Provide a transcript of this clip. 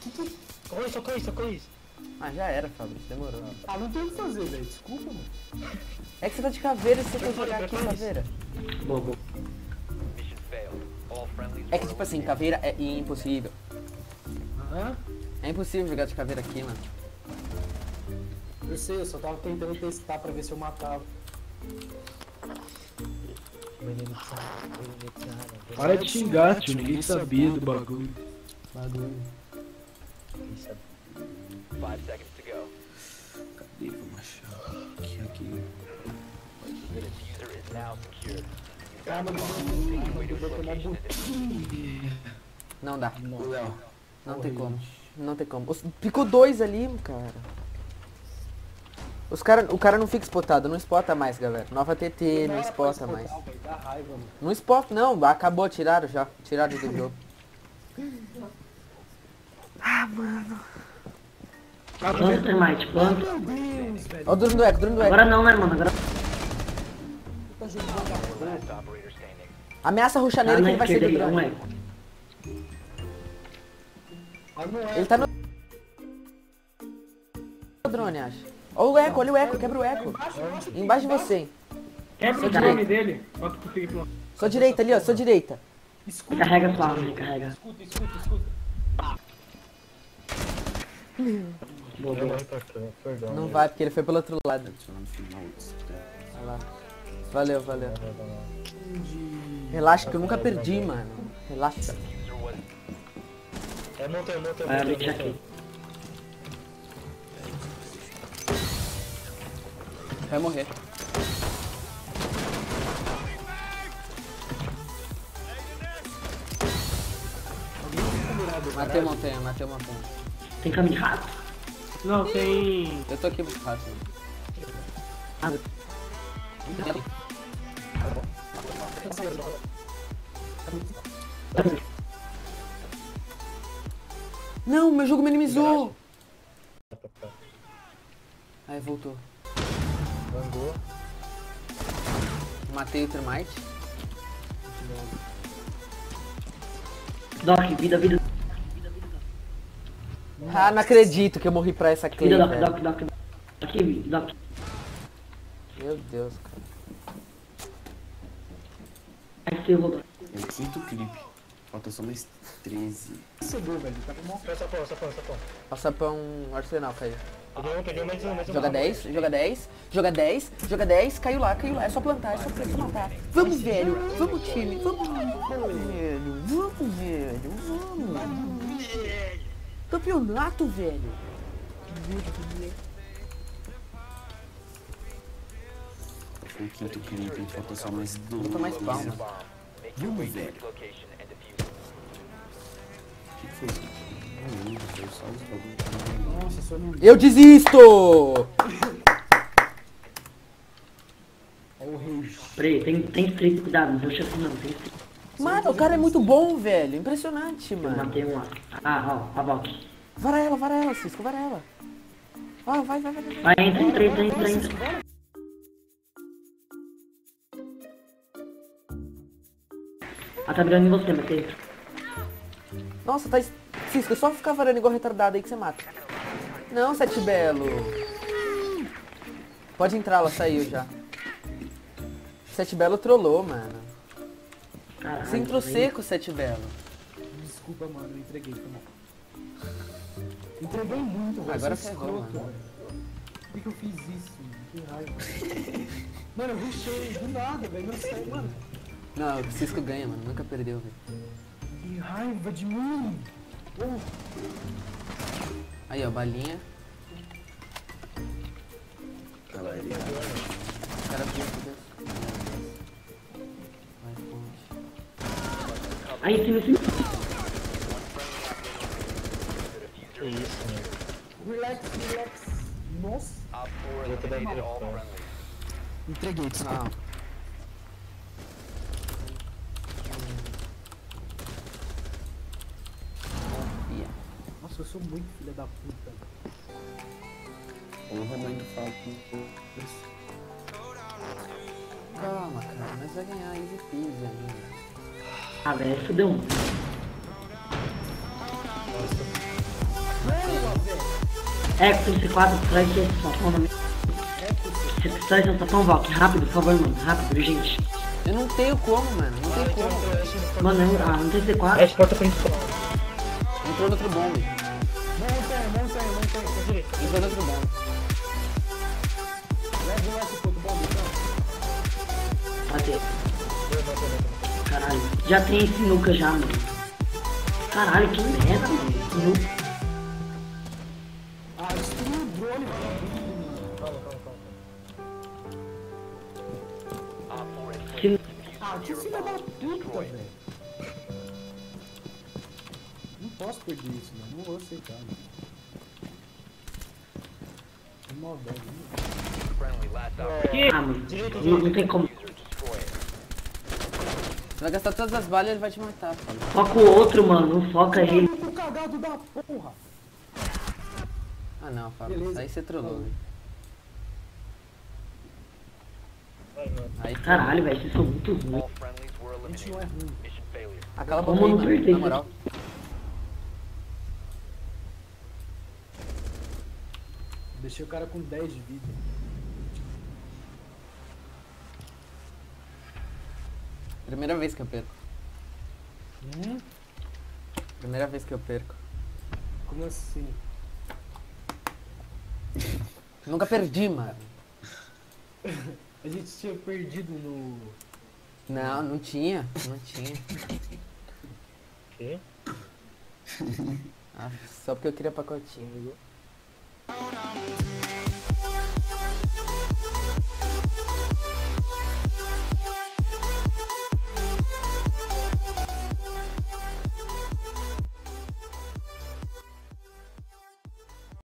Socorro isso. Ah, já era, Fabrício, demorou. Ah, não tem o que fazer, velho. Desculpa, mano. É que você tá de caveira e você quer jogar aqui caveira. Bobo. É que tipo assim, caveira é impossível. Hã? É impossível jogar de caveira aqui, mano. Eu sei, eu só tava tentando testar pra ver se eu matava. Para de xingar, tio. Ninguém sabia do bagulho. Cadê? Vamos achar. Aqui. Ah, mano, Não dá. Léo. Não tem como. Não tem como. Ficou 2 ali, cara. O cara não fica spotado, não spota mais, galera. Nova TT, não spota mais. Dá raiva, mano. Não spota, não. Acabou, tiraram já. Tiraram do jogo. Planta, Termite, planta. Ó o Duro do Eco, Duro do Eco. Agora não, né, mano? Agora... Ameaça rushar nele que ele vai ser do drone. eco. Ele tá no drone, acho. Olha o eco, olha o eco, quebra o eco. Embaixo de você, hein. Quebra o drone dele. Bota pro seguir pro... Sua direita ali, ó, sua direita. Carrega sua arma, carrega. Boa, boa. Não vai, porque ele foi pelo outro lado. Olha lá. Valeu, valeu. Relaxa que eu nunca perdi, mano. Relaxa. Vai abrir aqui. Vai morrer. Matei montanha, matei montanha. Tem caminho de rato? Não, tem... Eu tô aqui pro rato. Ah, Não, meu jogo minimizou. Aí voltou. Matei o Termite. Doc, vida. Ah, não acredito que eu morri pra essa Clay, Vida, velho. Doc. Aqui, Doc. Meu Deus, cara. Aí você rodou. É o quinto clipe. Falta só mais 13. Recebeu, velho. Tá com mão. Passa pra um arsenal, caiu. Peguei mais um. Joga 10, joga 10, joga 10, joga 10, caiu lá. É só plantar, é só matar. Vamos, velho, vamos, time, vamos, velho, vamos. Campeonato, velho. Foi o quinto clipe, falta só mais 12. Falta mais palma. Vamos, velho. O que foi isso? Foi só os bagulhos. Nossa, só não... Eu desisto! Olha o rei. Peraí, tem streak, cuidado, não deixa assim não, tem streak. Mano, o cara é muito bom, velho. Impressionante, Eu mano. matei um lá. Ah, ó, a Valk. Vara ela, Cisco, vara ela. Ó, vai. Vai, entra. Ela tá virando em você, Matheus. Nossa, tá... Cisco, é só ficar varando igual retardado aí que você mata. Não, Sete Belo. Pode entrar, ela saiu já. Sete Belo trollou, mano. Caralho. Você entrou seco, Sete Belo. Desculpa, mano. Eu entreguei, tá bom. Entreguei muito, velho. Agora sou ferrou, escroto, mano. velho. Por que eu fiz isso? Que raiva. Mano, eu rushei do nada, velho. Não sei, mano. Não, o Cisco ganha, mano. Nunca perdeu, velho. Que raiva de mim. Aí, ó, balinha. Olha lá, ele. O cara viu. Vai, ponte. Aí, sim. Que isso, né? Relax. Nossa. Entreguei, desculpa. Nossa, eu sou muito filha da puta. Porra, mãe do Falco. Calma, cara. Nós vai ganhar easy peasy ainda. Ah, velho, fudeu um. É, com C4, traz esse sapão na minha. Você traz esse sapão, Valk, rápido, por favor, mano, rápido, urgente. Eu não tenho como, mano. Não tenho como. Mano, não tem C4. Ash, porta principal. Entrou no outro bombe. Montanha. Entrou no outro bombe. Leva lá esse ponto bom, então. Matei. Caralho, já tem esse nuca já, mano. Caralho, que merda, mano. Nuca. Ah, destruiu o drone, mano. Que... Ah, que filha da puta, velho. Não posso perder isso, mano. Não vou aceitar, mano. Que maldade, mano. Ah, mano, não tem como. Você vai gastar todas as balas e ele vai te matar, Fábio. Foca o outro, mano, não foca ele. Maluco cagado da porra. Ah não, Fábio. Beleza. Aí você trollou, velho. Aí Caralho, velho, vocês são muito ruins. A gente não é ruim. Aquela Como bomba aí, não mano, perder, na moral. Deixei o cara com 10 de vida. Primeira vez que eu perco. Primeira vez que eu perco. Como assim? Nunca perdi, mano. A gente tinha perdido no... Não, não tinha. Não tinha. Quê? Ah, só porque eu queria pacotinho, viu?